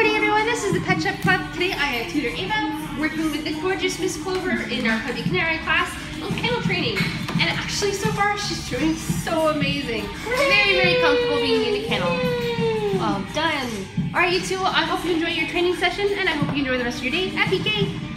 morning, everyone. This is the Pet Shop Club. Today I have tutor Ava working with the gorgeous Miss Clover in our Puppy Canary class on kennel training. And actually, so far, she's doing so amazing. Very, very comfortable being in a kennel. Well done. All right, you two. I hope you enjoy your training session, and I hope you enjoy the rest of your day at PK.